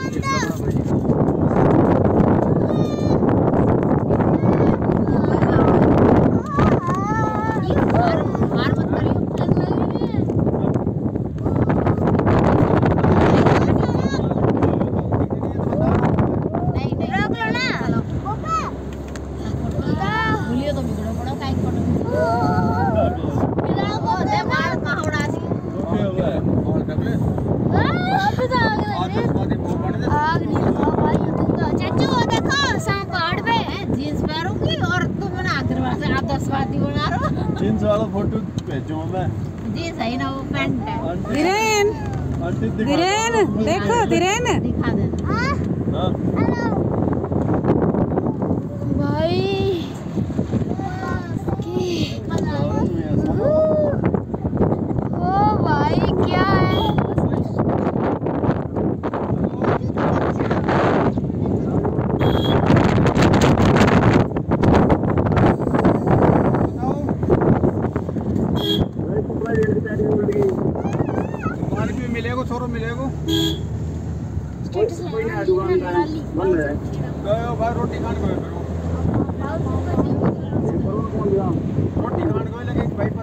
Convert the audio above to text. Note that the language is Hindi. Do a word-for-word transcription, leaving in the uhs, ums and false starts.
जींस वाला फोटो भेजो मैं जी सही ना वो पैंट है धीरेन धीरेन देखो धीरेन दिखा दे हां हेलो भाई ओ भाई क्या है मिलेगो छोरो मिलेगो स्टेटस लगा डाली गयो भाई रोटी खान गयो रोटी खान गयो लगे भाई